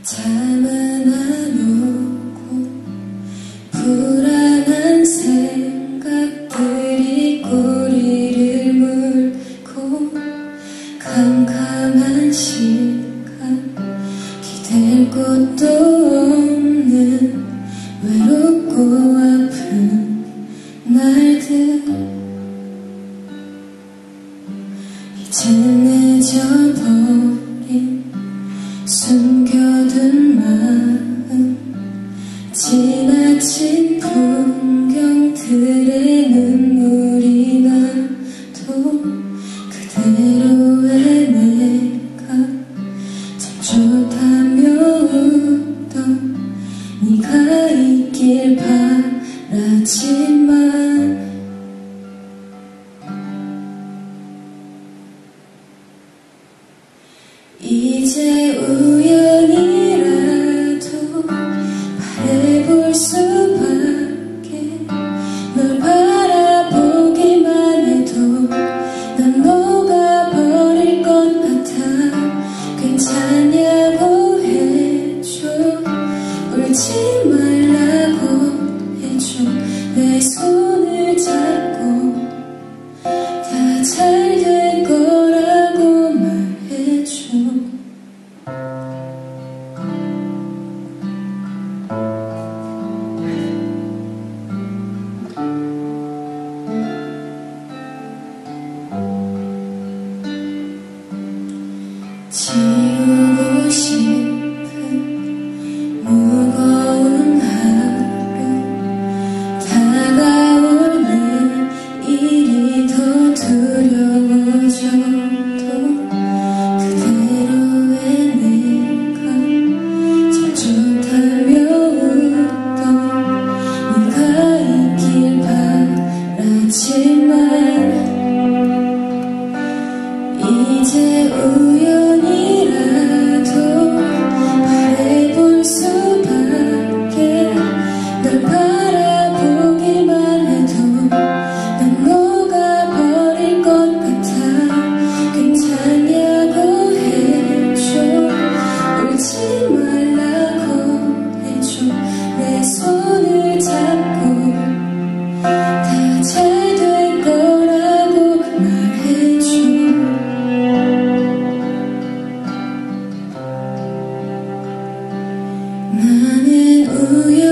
잠은 안 오고 불안한 생각들이 꼬리를 물고 캄캄한 시간 기댈 곳도 없는 외롭고 아픈 날들 이젠 잊어버린 숨겨둔 마음 지나친 풍경들의 눈물이 나도 그대로의 내가 참 좋다며 웃던 네가 있길 바라지만 이제 우연이라도 바라볼 수밖에 널 바라보기만 해도 난 녹아버릴 것 같아 괜찮냐고 해줘 울지 말라고 해줘 내 손을 잡고 다 잘 될 거라고 말해줘 지우고 싶은 무거운 하루 다가오는 일이 더 두려워져도 그대로의 내가 참 좋다며 웃던 네가 있길 바라지만 이제 우연이라도 바라볼 수밖에 널 바라보기만 해도 난 녹아버릴 것 같아 괜찮냐고 해줘 울지 말라고 해줘 내 손을 잡고 다 잘 될 거라고 말해줘 나는 우연